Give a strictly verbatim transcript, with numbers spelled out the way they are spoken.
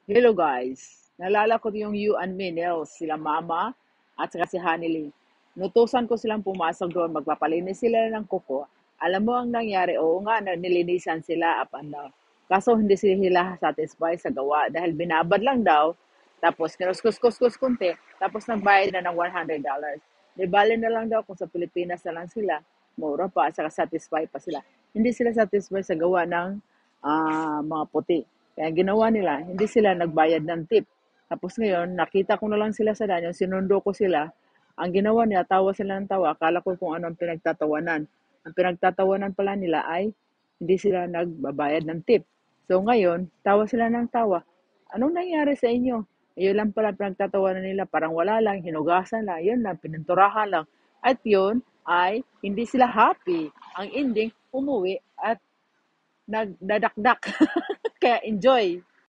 Hello guys, naalala ko yung you and me, Nels, sila mama at saka si Hanilyn. Nutusan ko silang pumasok doon, magpapalinis sila ng kuko. Alam mo ang nangyari, oo nga, na nilinisan sila up and down. Kaso hindi sila satisfied sa gawa dahil binabad lang daw, tapos kinuskus-kuskus kunti, tapos nagbayad na ng one hundred dollars. Di bale na lang daw kung sa Pilipinas na lang sila, mura pa, at saka satisfied pa sila. Hindi sila satisfied sa gawa ng ah, mga puti. Kaya ginawa nila, hindi sila nagbayad ng tip. Tapos ngayon, nakita ko na lang sila sa danyo, sinundo ko sila. Ang ginawa nila, tawa sila ng tawa. Akala ko kung ano ang pinagtatawanan. Ang pinagtatawanan pala nila ay hindi sila nagbabayad ng tip. So ngayon, tawa sila ng tawa. Anong nangyari sa inyo? Yun lang pala pinagtatawanan nila. Parang wala lang, hinugasan lang, yun lang, pininturahan lang. At yun ay hindi sila happy. Ang ending, umuwi at nagdadakdak. Kaya enjoy.